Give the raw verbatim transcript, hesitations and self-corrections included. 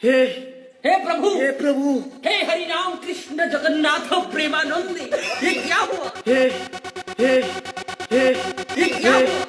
हे हे प्रभु, हे प्रभु, हे हरि राम कृष्ण जगन्नाथ प्रेमानंद, ये क्या हुआ? हे हे हे ये क्या हुआ?